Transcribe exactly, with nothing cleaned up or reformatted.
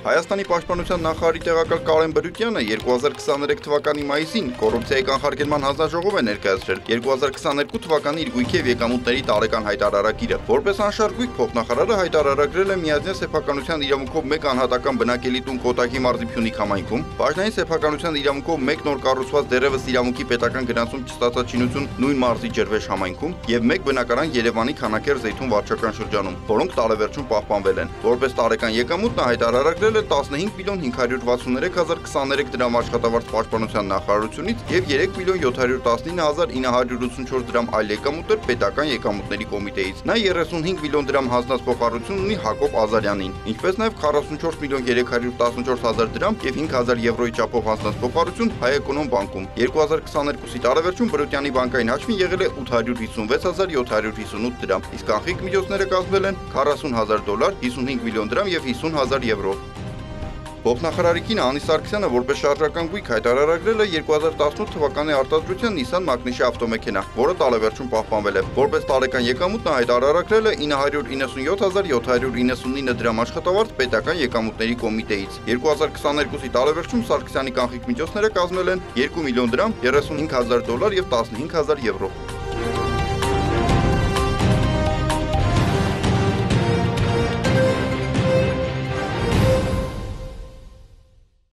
Հայաստանի պաշտպանության նախարարի տեղակալ Կարեն Բրուտյանը երկու հազար քսաներեք թվականի մայիսին կոռուպցիայի կանխարգելման հանձնաժողով է ներկայացրել երկու հազար քսաներկու թվականի իր գույքի եւ եկամուտների տարեկան հայտարարագիրը։ Որպես անշարժ գույք փոխնախարարը հայտարարագրել է միաձայն սեփականության իրավունքով մեկ անհատական բնակելի տուն Կոտայքի մարզի Փյունիկ համայնքում, բաժնային սեփականության իրավունքով մեկ նոր կառուցված դեռևս իրավունքի պետական գնացում չստացած շինություն նույն մարզի Ջրվեժ համայնքում եւ մեկ բնակարան Երևանի Քանաքեր Զեյթուն վարչական շրջանում, որոնք տարեվերջում պահպանվել են։ Որպես տարեկան եկամուտ նա հայտարարագրել է տասնհինգ միլիոն հինգ հարյուր վաթսուններեք հազար քսաներեք դրամ աշխատավարձ պաշտպանության նախարարությունից եւ երեք միլիոն յոթ հարյուր տասնինը հազար ինը հարյուր ութսունչորս դրամ այլ եկամուտներ պետական եկամուտների կոմիտեից։ Նա երեսունհինգ միլիոն դրամ հանձնած փոխառություն ունի Հակոբ Ազարյանին, ինչպես նաեւ քառասունչորս միլիոն երեք հարյուր տասնչորս հազար դրամ եւ հինգ հազար եվրոյի չափով հանձնած փոխառություն Հայ-Էկոնոմ բանկում։ երկու հազար քսաներկուսի տարեվերջում Բրուտյանի բանկային հաշվին եղել է ութ հարյուր հիսունվեց հազար յոթ հարյուր հիսունութ դրամ, իսկ կանխիկ միջոցները կազմել են քառասուն հազար դոլար, հիսունհինգ միլիոն դրամ եւ հիսուն հազար եվրո։ Փոխնախարարի կինը Անի Սարգսյանը որպես շարժական գույք հայտարարագրել է երկու հազար տասնութ թվականի արտադրության Nissan Magnus ավտոմեքենա, որը տարեվերջում պահպանվել է։ Որպես տարեկան եկամուտ նա հայտարարագրել է ինը հարյուր իննսունյոթ հազար յոթ հարյուր իննսունինը դրամ աշխատավարձ պետական եկամուտների կոմիտեից։ երկու հազար քսաներկուսի տարեվերջում Սարգսյանի կանխիկ միջոցները կազմել են երկու միլիոն դրամ, երեսունհինգ հազար դոլար եւ տասնհինգ հազար եվրո։